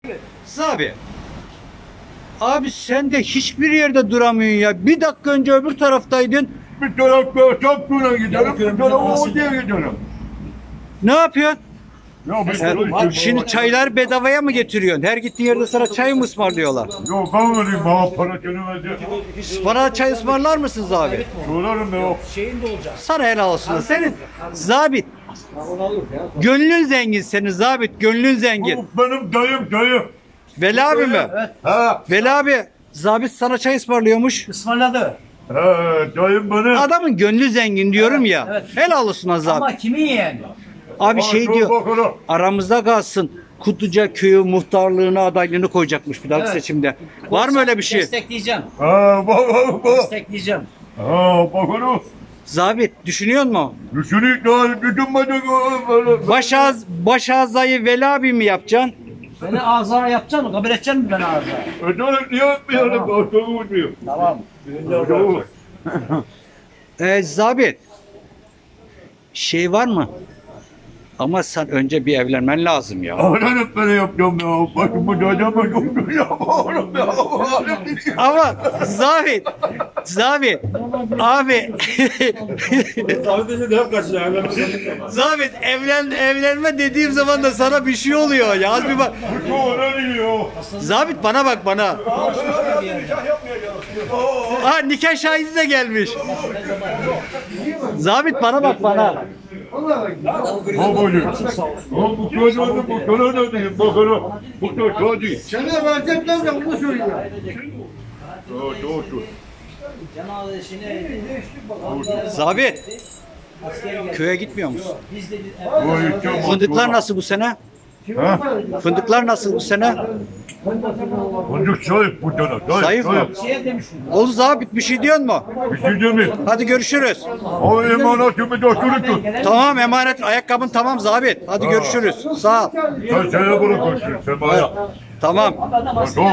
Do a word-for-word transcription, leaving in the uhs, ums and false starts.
Abi. Abi sen de hiçbir yerde duramıyorsun ya. Bir dakika önce öbür taraftaydın. Bir tarafta Samsun'a giderim, bir tarafa Ordu'ya giderim. Ne yapıyorsun? Ya ben Sen, şöyle- şimdi çaylar bedavaya mı getiriyorsun? Her gittiğin yerde sana çay mı ısmarlıyorlar? Yok ben vereyim bana para kendime. Bana çay ısmarlar mısınız abi? Sorarım ben yok. Sana helal olsun. Senin zabit. Gönlün zengin senin zabit. Gönlün zengin. Bu benim dayım dayım. Veli abi mi? Ha, Veli abi zabit sana çay ısmarlıyormuş. Ismarladı. ha dayım benim. Adamın gönlü zengin diyorum ya. evet. Helal olsun az abi. Ama kimin yeğeni? Abi Aa, şey dur diyor. bakalım. Aramızda kalsın. Kutluca köyü muhtarlığına adaylığını koyacakmış bir dahaki Evet. seçimde. Var mı öyle bir şey? Destekleyeceğim. Ha bak bak bak. Destekleyeceğim. Ha bakalım. Zabit düşünüyor musun? Düşünük daha düşünmedik böyle. Baş ağız, baş ağzayı Veli abi mi yapacaksın? Beni ağzına yapacaksın mı? Kabul edeceksin mi beni ağzına? Ödenek niye yapmayalım? Ortalığı uçuyor. Tamam. Tamam. Ee, Zabit. Şey var mı? Ama sen önce bir evlenmen lazım ya. Aynen hep böyle yapacağım ya. Başımı dayama yoktu ya. Oğlum ya. Ama Zabit, Zabit, abi, Zabit evlen evlenme dediğim zaman da sana bir şey oluyor ya. Az bir bak. Bu öyle diyor. Zabit bana bak bana. Ha nikah şahidi de gelmiş. Zabit bana bak bana. Babacığım. Oğlum bu köy öyle, bu köy öyle değil. Bakalım. Bu köy köy değil. Sana verecekler de bunu söylüyor. Doğru, doğru, doğru. Cenaze işini Zabit köye gitmiyor musun? biz de Bu işte Fındıklar nasıl bu sene? Ha? Fındıklar nasıl bu sene? Fındık zayıf bu tane. Zayıf mı? şeye demiştim. Oğlum Zabit bir şey diyorsun mu? Bir şey değil mi? Hadi görüşürüz. O emanetimi de oturtun. Tamam emanet ayakkabın tamam Zabit. Hadi görüşürüz. Sağ ol. Sen sana bırakırsın. Sen bana. Tamam. Doğru.